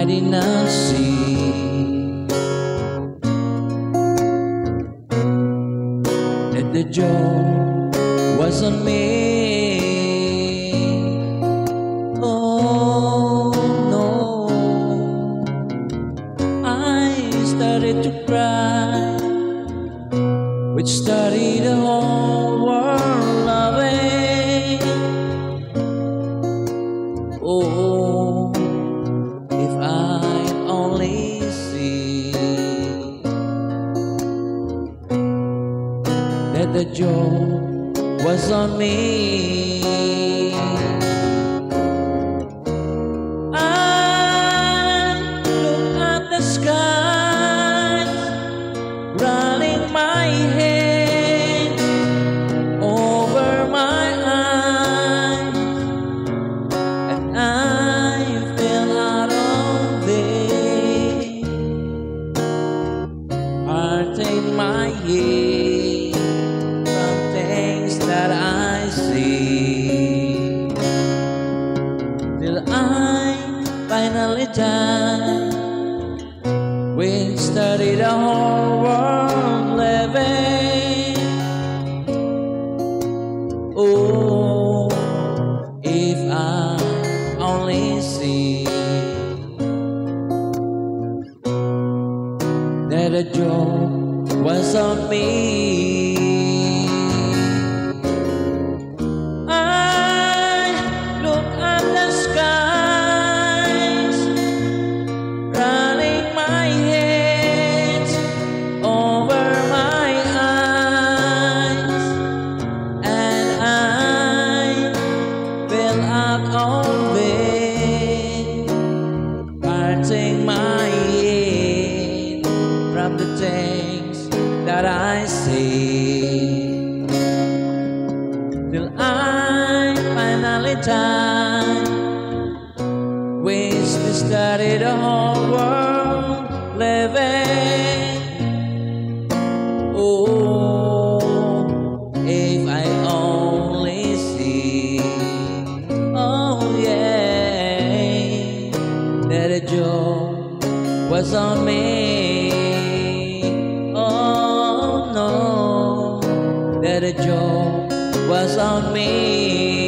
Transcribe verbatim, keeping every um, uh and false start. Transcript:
did not see that the joke was on me. Oh no, I started to cry, which started the whole world away. Oh, if I only see that the joke was on me. I look at the skies, running my hand over my eyes, and I fell out of it, parting my head from things that I see, till I finally died. We studied the whole world living. Oh, if I only see that a joke was on me. I look at the skies, running my hands over my eyes, and I fell out of it, parting my head from the things that I see, till I finally died. We still study the whole world living. Oh, if I only see, oh yeah, that a joke was on me. Oh no, that a joke was on me.